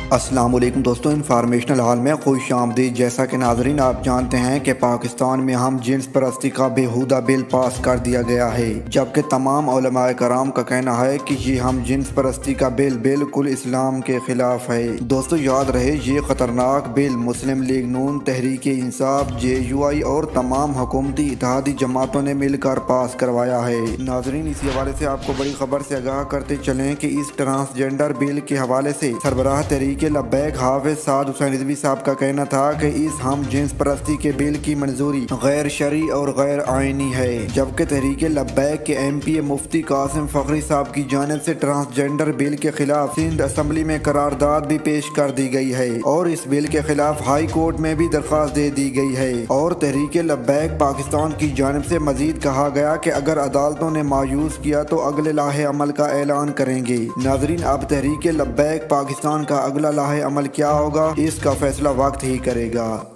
السلام علیکم دوستوں، انفارمیشنل حال میں خوش آمدید۔ جیسا کہ ناظرین آپ جانتے ہیں کہ پاکستان میں ہم جنس پرستی کا بےہودہ بل پاس کر دیا گیا ہے، جبکہ تمام علماء کرام کا کہنا ہے کہ یہ ہم جنس پرستی کا بل بالکل اسلام کے خلاف ہے۔ دوستو یاد رہے، یہ خطرناک بل مسلم لیگ نون، تحریک انصاف، JUI اور تمام حکومتی اتحادی جماعتوں نے مل کر پاس کروایا ہے۔ ناظرین اسی حوالے سے آپ کو بڑی خبر سے آگاہ کرتے چلیں کہ اس ٹرانسجنڈر بل کے حوالے سے سربراہ تحریک لبیک حافظ سعد حسین رضوی صاحب کا کہنا تھا کہ اس ہم جنس پرستی کے بل کی منظوری غیر شرعی اور غیر آئینی ہے، جبکہ تحریک لبیک کے MP مفتی قاسم فخری صاحب کی جانب سے ٹرانسجنڈر بل کے خلاف سندھ اسمبلی میں قرارداد بھی پیش کر دی گئی ہے اور اس بل کے خلاف ہائی کورٹ میں بھی درخواست دے دی گئی ہے۔ اور تحریک لبیک پاکستان کی جانب سے مزید کہا گیا کہ اگر عدالتوں نے مایوس کیا تو اگلے لاہے عمل کا اعلان کریں گے۔ ناظرین اب تحریک لبیک پاکستان کا اگلا لاہے عمل کیا ہوگا، اس کا فیصلہ وقت ہی کرے گا۔